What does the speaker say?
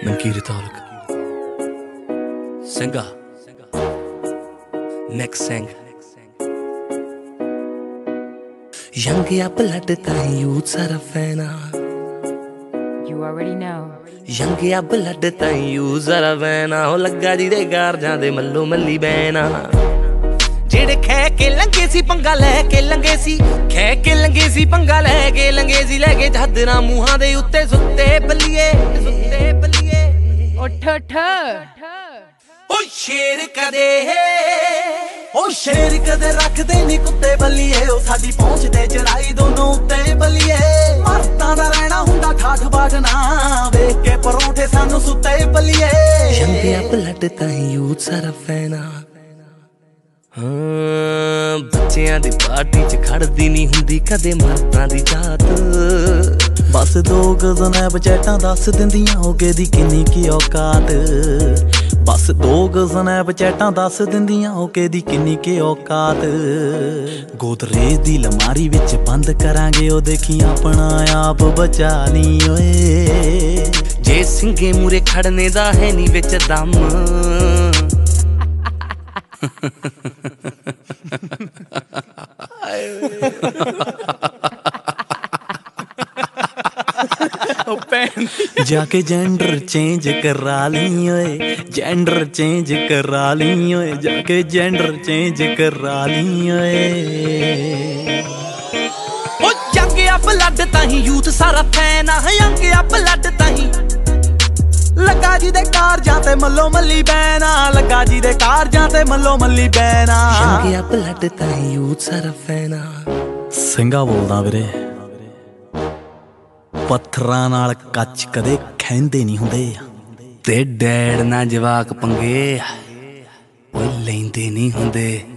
Namkiri Taluk Senga Next Sang Young ya blood time youth saravana You already know Young ya blood time youth saravana ho lagga ji de garjan de mallo malli bena ਜਿਹੜੇ ਖੈ ਕੇ ਲੰਗੇ ਸੀ ਪੰਗਾ ਲੈ ਕੇ ਲੰਗੇ ਸੀ ਖੈ ਕੇ ਲੰਗੇ ਸੀ ਪੰਗਾ ਲੈ ਕੇ ਲੰਗੇ ਸੀ ਲੈ ਕੇ ਜੱਦਨਾ ਮੂੰਹਾਂ ਦੇ ਉੱਤੇ ਸੁੱਤੇ ਬੱਲੀਏ ਉੱਠ ਉੱਠ ਓ ਸ਼ੇਰ ਕਦੇ ਰੱਖਦੇ ਨੀ ਕੁੱਤੇ ਬੱਲੀਏ ਉਹ ਸਾਡੀ ਪਹੁੰਚ ਤੇ ਚੜਾਈ ਦੋਨੋਂ ਉੱਤੇ ਬੱਲੀਏ ਮਰਦਾਂ ਦਾ ਰਹਿਣਾ ਹੁੰਦਾ ਠਾਠ ਬਾਜਣਾ ਵੇਖ ਕੇ ਪਰੌਂਠੇ ਸਾਨੂੰ ਸੁੱਤੇ ਬੱਲੀਏ ਜੰਗਿਆ ਬਲੱਡ ਤਾਂ ਯੂਥ ਸਾਰਾ ਫੈਨਾ ਬੱਚਿਆਂ ਦੀ ਪਾਰਟੀ ਚ ਖੜਦੀ ਨਹੀਂ ਹੁੰਦੀ ਕਦੇ ਮਰਦਾਂ ਦੀ ਜਾਤ ਬਸ ਦੋ ਗਜ਼ਨੈਬ ਚੈਟਾਂ ਦੱਸ ਦਿੰਦੀਆਂ ਹੋਗੇ ਦੀ ਕਿੰਨੀ ਕੀ ਔਕਾਤ ਬਸ ਦੋ ਗਜ਼ਨੈਬ ਚੈਟਾਂ ਦੱਸ ਦਿੰਦੀਆਂ ਹੋਗੇ ਦੀ ਕਿੰਨੀ ਕੀ ਔਕਾਤ ਗੋਦਰੇਜ ਦੀ ਲਮਾਰੀ ਵਿੱਚ ਬੰਦ ਕਰਾਂਗੇ ਉਹ ਦੇਖੀ ਆਪਣਾ ਆਪ ਬਚਾ ਲਈ ਓਏ ਜੇ ਸਿੰਘੇ ਮੂਰੇ ਖੜਨੇ ਦਾ ਹੈ ਨੀ ਵਿੱਚ ਦਮ जाके जेंडर चेंज करा ली ओए जेंडर चेंज करा ली ओए जाके जेंडर चेंज करा ली ओए ओ जंगिया ब्लड ताही यूथ सारा फैन आ जंगिया ब्लड ताही ਲੱਗਾ ਜੀ ਦੇ ਕਾਰਜਾਂ ਤੇ ਮੱਲੋ ਮੱਲੀ ਬੈਨਾ ਲੱਗਾ ਜੀ ਦੇ ਕਾਰਜਾਂ ਤੇ ਮੱਲੋ ਮੱਲੀ ਬੈਨਾ ਜੰਗਿਆ ਬਲੱਡ ਤਾਂ ਯੂਥ ਸਾਰਾ ਫੈਨਾ ਸਿੰਘਾ ਬੋਲਦਾ ਵੀਰੇ ਪੱਥਰਾਂ ਨਾਲ ਕੱਚ ਕਦੇ ਖਹਿੰਦੇ ਨਹੀਂ ਹੁੰਦੇ ਤੇ ਡੈਡ ਨਾ ਜਵਾਕ ਪੰਗੇ ਓਏ ਲੈਂਦੇ ਨਹੀਂ ਹੁੰਦੇ